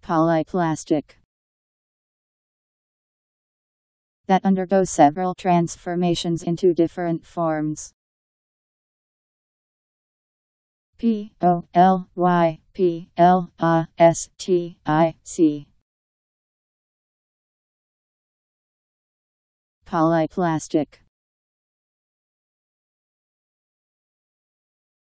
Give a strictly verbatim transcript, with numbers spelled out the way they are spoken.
Polyplastic. That undergoes several transformations into different forms. P O L Y P L A S T I C. Polyplastic.